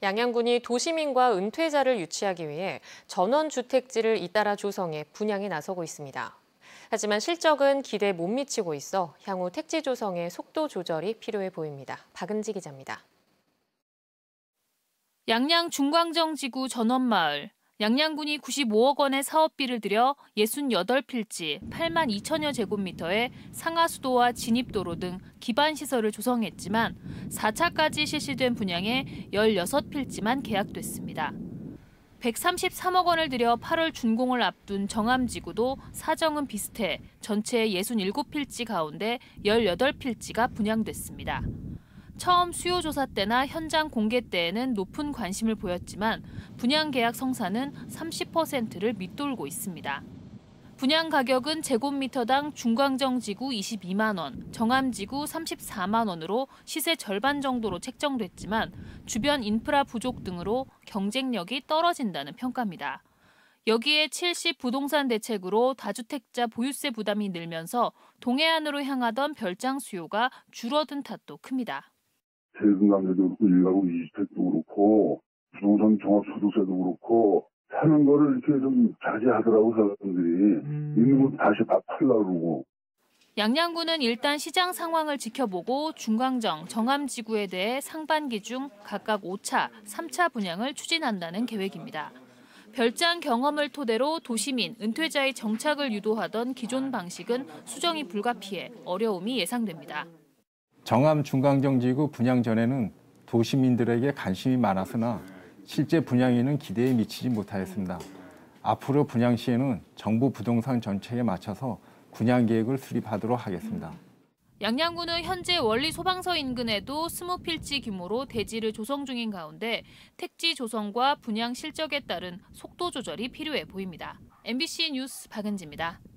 양양군이 도시민과 은퇴자를 유치하기 위해 전원주택지를 잇따라 조성해 분양에 나서고 있습니다. 하지만 실적은 기대에 못 미치고 있어 향후 택지 조성의 속도 조절이 필요해 보입니다. 박은지 기자입니다. 양양 중광정 지구 전원마을. 양양군이 95억 원의 사업비를 들여 68필지 8만 2천여 제곱미터의 상하수도와 진입도로 등 기반시설을 조성했지만 4차까지 실시된 분양에 16필지만 계약됐습니다. 133억 원을 들여 8월 준공을 앞둔 정암지구도 사정은 비슷해 전체 67필지 가운데 18필지가 분양됐습니다. 처음 수요 조사 때나 현장 공개 때에는 높은 관심을 보였지만 분양 계약 성사는 30%를 밑돌고 있습니다. 분양 가격은 제곱미터당 중광정 지구 22만 원, 정암지구 34만 원으로 시세 절반 정도로 책정됐지만 주변 인프라 부족 등으로 경쟁력이 떨어진다는 평가입니다. 여기에 70 부동산 대책으로 다주택자 보유세 부담이 늘면서 동해안으로 향하던 별장 수요가 줄어든 탓도 큽니다. 세금 감세도 그렇고 일가구 이주택도 그렇고 부동산 종합소득세도 그렇고 사는 거를 이렇게 좀 자제하더라고 사람들이. 있는 거 다시 다 팔려고 그러고. 양양군은 일단 시장 상황을 지켜보고 중광정, 정암지구에 대해 상반기 중 각각 5차, 3차 분양을 추진한다는 계획입니다. 별장 경험을 토대로 도시민, 은퇴자의 정착을 유도하던 기존 방식은 수정이 불가피해 어려움이 예상됩니다. 정암 중광정지구 분양 전에는 도시민들에게 관심이 많았으나 실제 분양에는 기대에 미치지 못하였습니다. 앞으로 분양 시에는 정부 부동산 정책에 맞춰서 분양 계획을 수립하도록 하겠습니다. 양양군은 현재 원리 소방서 인근에도 20필지 규모로 대지를 조성 중인 가운데 택지 조성과 분양 실적에 따른 속도 조절이 필요해 보입니다. MBC 뉴스 박은지입니다.